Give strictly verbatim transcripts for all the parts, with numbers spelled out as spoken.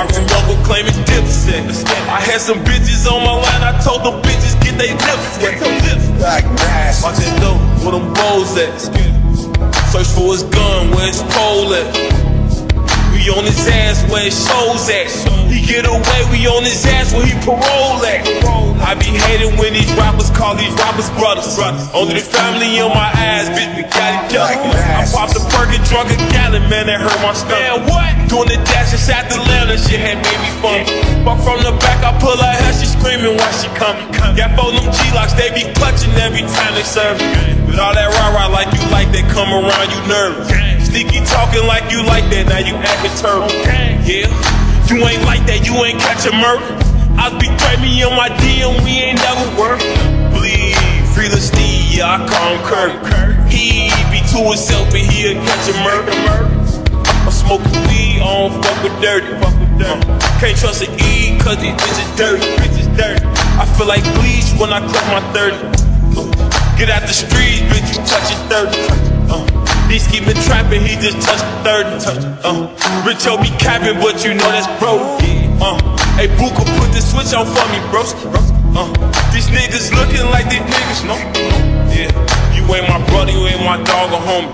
I remember claiming Dipset. I had some bitches on my line, I told them bitches get they lips wet. Black mass. Watch it though, where them bows at. Search for his gun, where his pole at. We on his ass where his shows at. He get away, we on his ass where he parole at. I be hating when these rappers call these rappers brothers. Only the family in my eyes, bitch, we got each other. I popped a perk and drunk a gallon, man, that hurt my stomach. Man, what? Doing the dash inside the lamb, that shit had made me fun. But from the back, I pull her hair, she screaming while she coming. Got four them G-locks, they be clutching every time they serve. With all that rah-rah like you like, they come around, you nervous. Sneaky talking like you like that, now you acting turtle. Yeah, you ain't like that, you ain't catching murder. I be threat me on my D M, we ain't never work. Bleed, free the Steve, yeah, I call him Kurt. He be to himself and he'll catch a murder. I'm smoking weed, I don't fuck with dirty. Uh, can't trust an E, cause these bitches dirty. Bitches dirty. I feel like bleach when I clip my thirty. Uh, get out the streets, bitch, you touch it thirty. Uh, He's keepin' trapping, he just touched thirty. Uh, Richo be capping, but you know that's bro. Uh, hey, Booker, put the switch on for me, bro. Uh, these niggas looking like these niggas, no? Yeah, you ain't my brother, you ain't my dog or homie.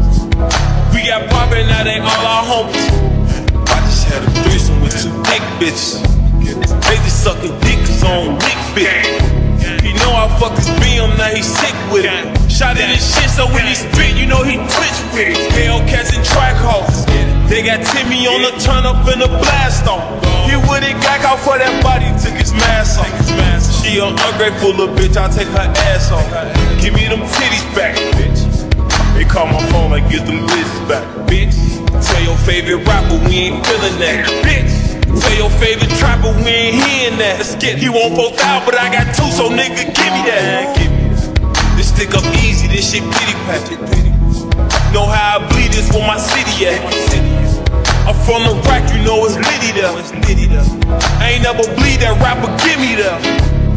We got poppin', now they all our homies. I just had a threesome with two dick bitches. They just suckin' dick, cause on dick bitch. He know how fuckers be him, now he sick with it. Shot in his shit, so when he spit, you know he twitch with it. Hellcats and track hoes. They got Timmy on the turn up and the blast on. He with it, got out for that body, took his mask off. She an ungrateful little bitch, I'll take her ass off. Give me them titties back, bitch. They call my phone like, get them bitches back, bitch. Tell your favorite rapper we ain't feeling that, bitch. Tell your favorite trapper we ain't hearing that. Let's get, he want four thousand, but I got two, so nigga, give me that. Give me that. This stick up easy, this shit pity patty. Know how I bleed, this where my city at. I'm from the rack, you know it's litty there. I ain't never bleed that rapper, give me that.